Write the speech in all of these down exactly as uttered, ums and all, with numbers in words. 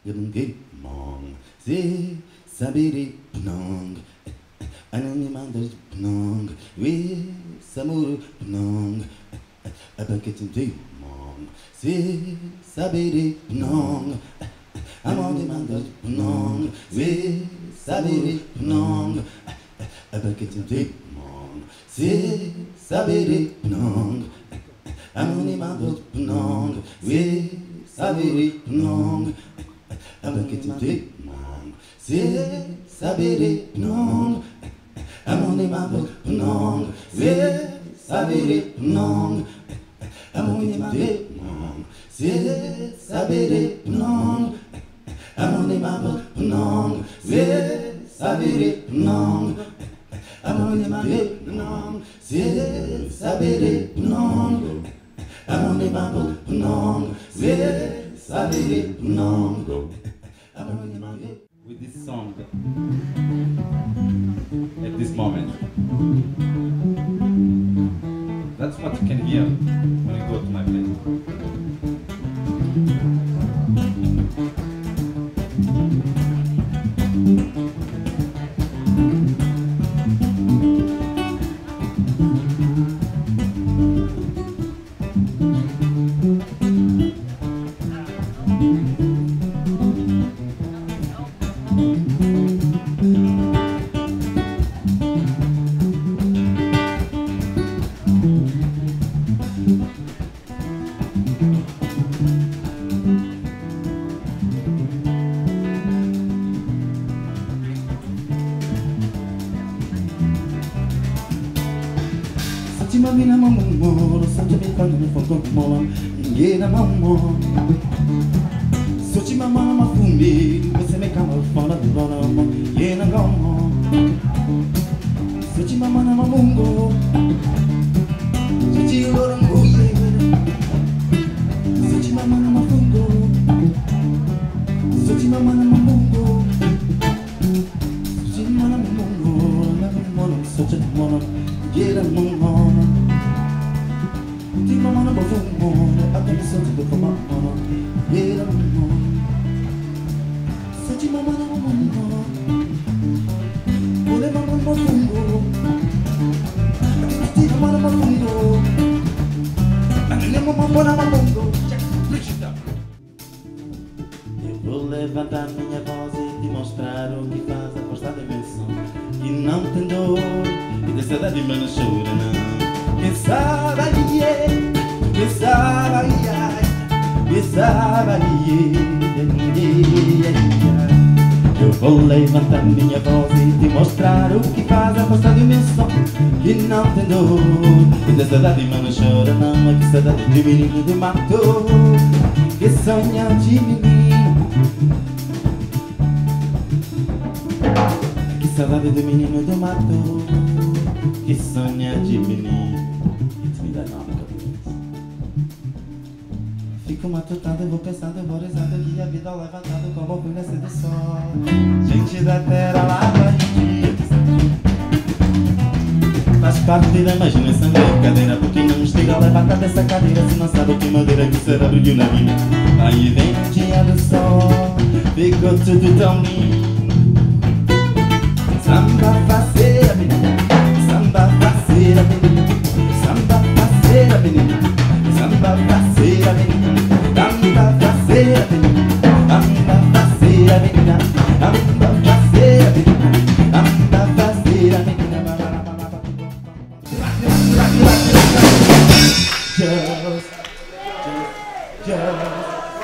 Yabungi Mong, Si Sabiri Pnong, Ananimandas Pnong, We Samuru Pnong, Abaketin Mong, Si Sabiri Pnong, Amandimandas Pnong, We Sabiri Pnong, Abaketin Mong, Si Sabiri Pnong, Amandimandas Pnong, We Sabiri Pnong, Abaketin Mong, Si Sabiri Pnong, Amandimandas Pnong, We Sabiri Pnong, Amandimandas Pnong, Si Sabiri Pnong, Amandimandas Pnong, We Sabiri Pnong, Amandimandas Pnong, Si Sabiri Pnong, Amandimandas Pnong, Si Sabiri Pnong. With this song, at this moment, that's what you can hear when you go to my place. Mamina mamamo, Santa mi quando mi fogo mola, Yena mammo. Sochi mama ma fumi, você me cama fora do lama, Yena gamo. Sochi mama na mamungo, Sochi lorango ye. Sochi mama na mafungo, Sochi mama na mamungo, Sochi mama na mamungo, na mamungo, Sochi mama, Yena mammo. Mama na bafungo, aquele santo do mama, era mama. Senti mama na mama, ole mama na bafungo, aquele mama na bafungo, aquele mama na bafungo. Eu vou levantar minha voz e te mostrar o que faz a força da invenção. E não tem dor, e dessa saudade mas não chora não. Quem sabe aí é. Pensava, ai, pensava, eu vou levantar minha voz e te mostrar o que faz a força do meu som. Que não tem dor, e da saudade mas não chora não. É que saudade de menino do mato, que sonha de menino. Que saudade do menino do mato, que sonha de menino. Intimidade não, nunca. Fico matutado, eu vou pensando, eu vou rezando que a vida levantada como o nascer do sol. Gente da terra lá vai dia. Faz parte da imaginação, brincadeira, porque não estiga levanta dessa cadeira. Se não sabe que madeira que será brilho na vida. Aí vem o dia do sol, ficou tudo tão lindo. Samba faceira, menina, samba faceira, menina, samba faceira, menina, samba faceira, menina. Amba faceira, menina, amba faceira, menina, amba faceira, menina, amba faceira, menina. Just, just, just.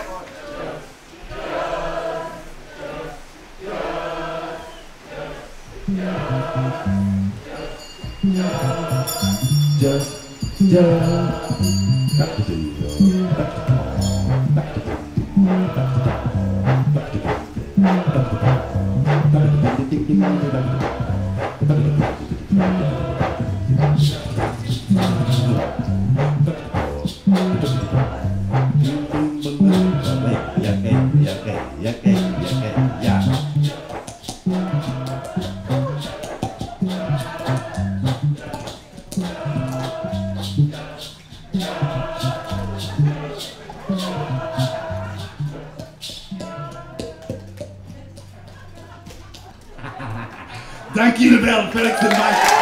Just, just, back to the, back to the. Dank jullie wel, Felix en Mike.